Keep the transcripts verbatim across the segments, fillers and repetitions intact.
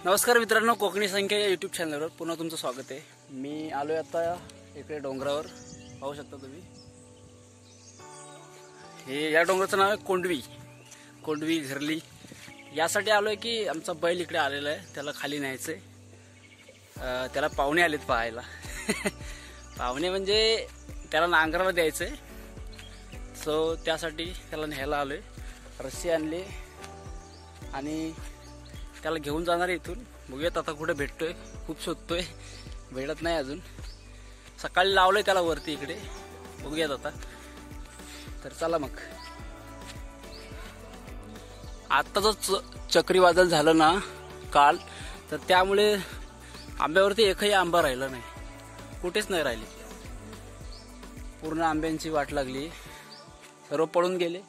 नमस्कार मित्रांनो, कोकणी संख्या या यूट्यूब चॅनलवर पुन्हा तुमचं स्वागत आहे। मी आलो आहे आता इकडे डोंगरावर, पाहू शकता तुम्ही। हे या डोंगराचं नाव आहे कोंडवी कोंडवी घरली। यासाठी आलो आहे की आमचा बैल इकडे आलेला आहे, त्याला खाली न्यायचं आहे। त्याला पाहुणे आलेत पाहायला पाहुणे म्हणजे त्याला नांगराला द्यायचं आहे, सो त्यासाठी त्याला न्यायला आलो आहे। रस्सी आणली आणि त्याला घेऊन जाणार इथून। बघूयात आता कुठे भेटतोय, खूप शोधतोय, भेटत नाही अजून। सकाळी लावलंय त्याला वरती इकडे, बघूयात आता। तर चला मग। आता जो चक्रीवादळ झालं ना काल, तर त्यामुळे आंब्यावरती एकही आंबा राहिला नाही, कुठेच नाही राहिली। पूर्ण आंब्यांची वाट लागली, सर्व पळून गेले।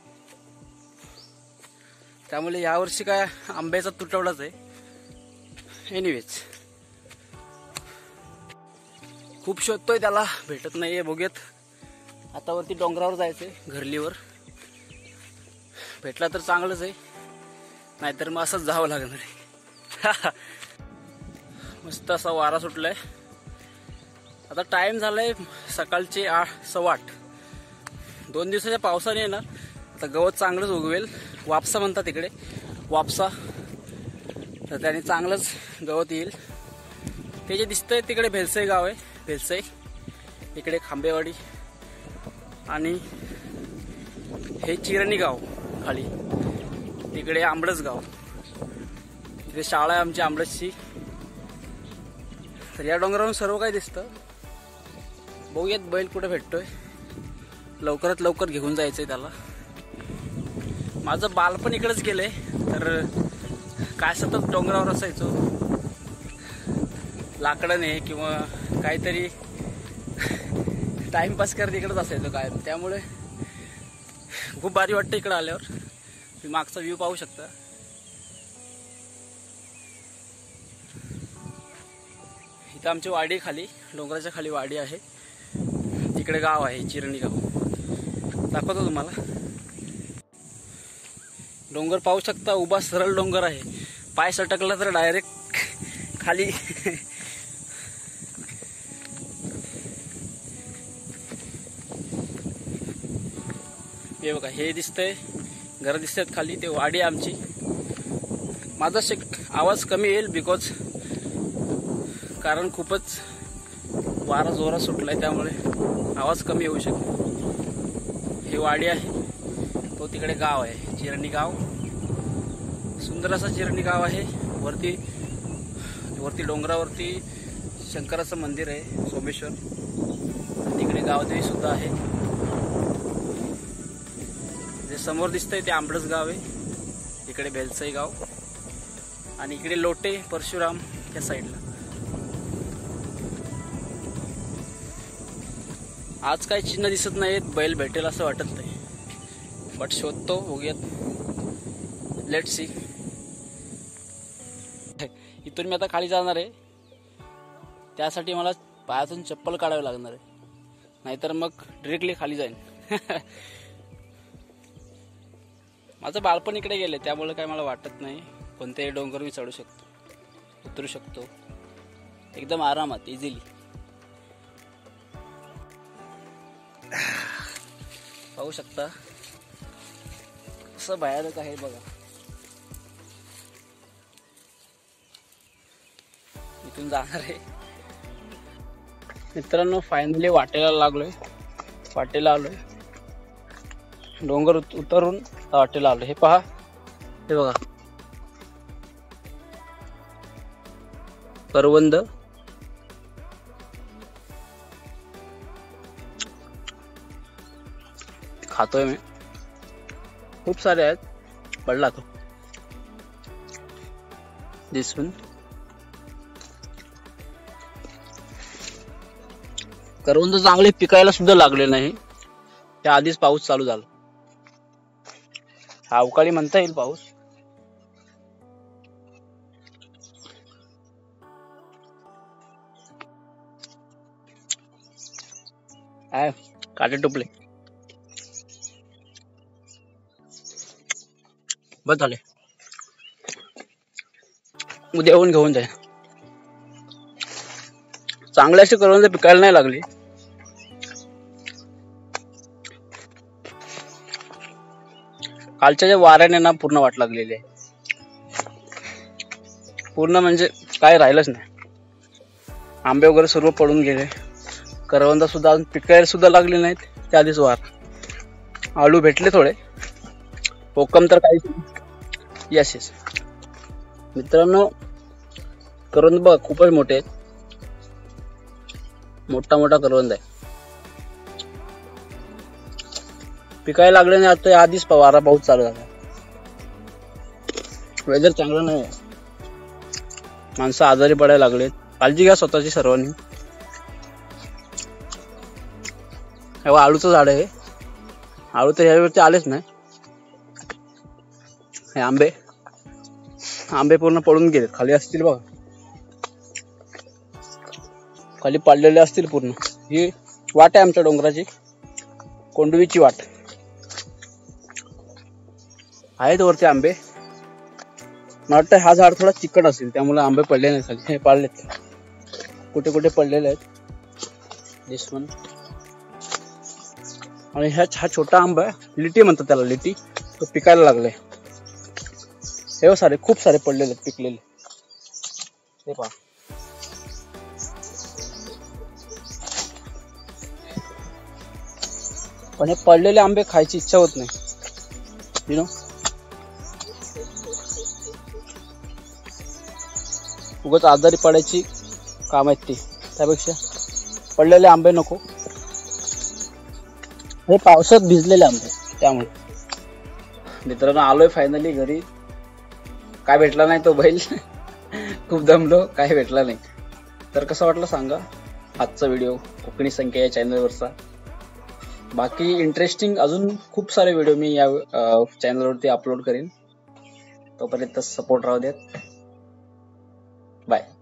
त्यामुळे यावर्षी काय आंब्याचा तुटवडाच आहे। एनिवेज खूप शोधतोय त्याला, भेटत नाहीये। बघूयात आता वरती डोंगरावर जायचंय, घरलीवर। भेटला तर चांगलंच आहे, नाहीतर मग असंच जावं लागणार आहे। मस्त असा वारा सुटलाय। आता टाइम झालाय सकाळचे आठ सव्वा आठ। दोन दिवसाच्या पावसाने येणार आता गवत चांगलंच उगवेल। वापसा म्हणतात तिकडे, वापसा, तर त्याने चांगलंच गवत येईल। ते जे दिसतंय तिकडे भेलसई गाव आहे, भेलसई। इकडे खांबेवाडी आणि हे चिरणी गाव खाली, तिकडे आंबडस गाव। तिथे शाळा आहे आमची आंबडसची। तर या डोंगरावरून सर्व काही दिसतं। बघूयात बैल कुठे भेटतोय, लवकरात लवकर घेऊन जायचंय त्याला। माझं बालपण इकडेच गेलंय, तर काय सतत डोंगरावर असायचो, लाकडाने किंवा काहीतरी टाइमपास करत इकडेच असायचो कायम। त्यामुळे खूप भारी वाटतं इकडे आल्यावर। तुम्ही मागचा व्ह्यू पाहू शकता। इथं आमची वाडी खाली, डोंगराच्या खाली वाडी आहे। तिकडे गाव आहे चिरणी गाव, दाखवतो तुम्हाला। डोंगर पाहू शकता, उभा सरळ डोंगर आहे। पाय सटकला तर डायरेक्ट खाली। हे बघा, हे दिसतंय, घर दिसतात खाली, ते वाडी आमची। माझा शिक आवाज कमी येईल बिकॉज कारण खूपच वारा जोरात सुटलाय, त्यामुळे आवाज कमी येऊ शकतो। ही वाडी आहे, तो तिकडे गाव आहे चिरणी गाव। सुंदर असं चिरणी गाव आहे। वरती वरती डोंगरावरती शंकराचं मंदिर आहे, सोमेश्वर। तिकडे गावदेवी सुद्धा आहे। जे समोर दिसतंय ते आंबडस गाव आहे, इकडे भेलसई गाव, आणि इकडे लोटे परशुराम या साईडला। आज काही चिन्ह दिसत नाहीत, बैल भेटेल असं वाटत नाही, बट शोधतो, बघूयात। Let's see. इथून मी आता खाली जाणार आहे, त्यासाठी मला पायातून चप्पल काढावी लागणार आहे, नाहीतर मग डायरेक्टली खाली जाईन। माझं बालपण इकडे गेले, त्यामुळे काय मला वाटत नाही। कोणत्याही डोंगर मी चढू शकतो, उतरू शकतो एकदम आरामात, इझिली। पाहू शकता असं भयानक आहे बघा। इथून जाणार आहे मित्रांनो। फायनली वाटेला लागलोय, वाटेला आलोय। डोंगर उतरून वाटेला आलोय। हे पहा, हे बघा, करवंद। खातोय मी, खूप सारे आहेत, पडला तो दिसून। करवंद चांगले पिकायला सुद्धा लागले नाही, त्या आधीच पाऊस चालू झाला। हा अवकाळी म्हणता येईल पाऊस। काय काटे टोपले, बस झाले। उद्या येऊन घेऊन जाईल. चांगले असे करवंद पिकायला नाही लागली. कालच्या ज्या वाऱ्याने ना पूर्ण वाट लागलेली आहे. पूर्ण म्हणजे काय राहिलंच नाही. आंबे वगैरे सर्व पडून गेले. करवंद सुद्धा पिकायला सुद्धा लागले नाहीत. त्या आधीच वार. आळू भेटले थोडे. कोकम तर काही यस यस मित्रांनो, करवंद बघ खूपच मोठे आहेत. मोठा मोठा करवंद आहे. पिकायला लागले नाही. आता आधीच वारा पाऊस चालू झाला. वेदर चांगलं नाही. माणसं आजारी पडायला लागलेत. काळजी घ्या स्वतःची सर्वांनी. तेव्हा आळूचं झाड आहे. आळू तर ह्यावरती आलेच नाही. हे आंबे आंबे पूर्ण पडून गेलेत. खाली असतील बघा. खाली पडलेले असतील पूर्ण. ही वाट आहे आमच्या डोंगराची. कोंडवीची वाट. आहेत वरती आंबे. मला वाटतं हा झाड थोडा चिकट असेल त्यामुळे आंबे पडले नाही खाली. हे पडलेत. कुठे कुठे पडलेले आहेत. This one. आणि ह्या हा छोटा आंबा आहे. लिटी म्हणतात त्याला. लिटी. तो पिकायला लागलाय. हे सारे खूप सारे पडलेले पिकलेले. हे पहा. पण हे पडलेले आंबे खायची इच्छा होत नाही. यु नो उगाच आजारी पडायची काम आहेत ती. त्यापेक्षा पडलेले आंबे नको. हे पावसात भिजलेले आंबे त्यामुळे. मित्रांनो आलोय फायनली घरी. काय भेटला नाही तो बैल. खूप दमलो. काय भेटला नाही. तर कसं वाटलं सांगा आजचा व्हिडिओ कोकणी संख्या या चॅनलवरचा. बाकी इंटरेस्टिंग अजून खूप सारे व्हिडिओ मी या चॅनलवरती अपलोड करेन. तोपर्यंत सपोर्ट राहू देत. बाय.